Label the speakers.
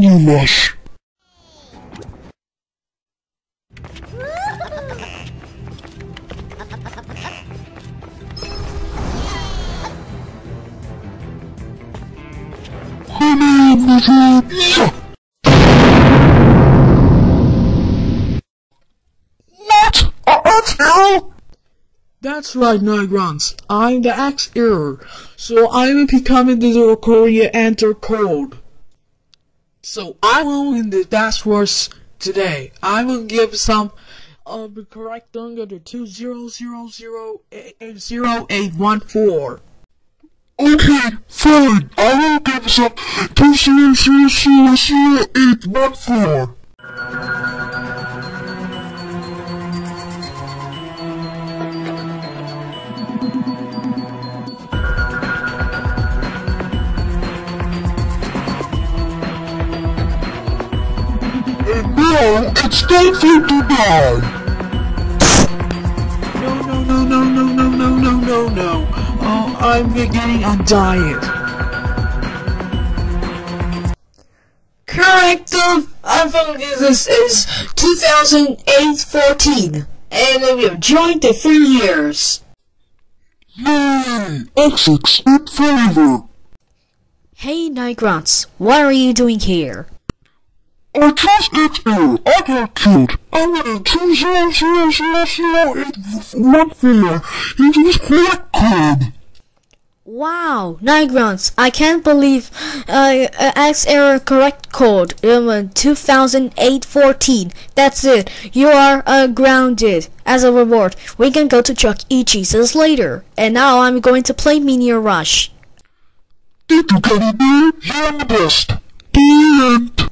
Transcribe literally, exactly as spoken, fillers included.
Speaker 1: mini rush. What? X error?
Speaker 2: That's right, Grantz. I'm the X error, so I will be coming to the recording enter code. So I will in the passwords today. I will give some of the correct number to two zero zero zero eight zero eight one four.
Speaker 1: Okay, fine. I will give some two zero zero zero zero eight one four. And now it's time for you to die.
Speaker 2: No, no, no, no, no, no, no, no, no, no. Oh, I'm getting on diet. Correct. Um, I think this is two thousand eight fourteen, and we have joined it for years.
Speaker 1: Yay! Essex in favor.
Speaker 3: Hey, Grantz, what are you doing here?
Speaker 1: I just X error. I got killed. I went in two zero zero zero zero eight one four. It was correct code.
Speaker 3: Wow, Grantz, I can't believe uh, uh X error correct code um, two thousand eight fourteen. That's it. You are uh, grounded. As a reward, we can go to Chuck E. Cheese's later. And now I'm going to play Mini Rush.
Speaker 1: Thank you, Teddy Bear. You're the best. The end.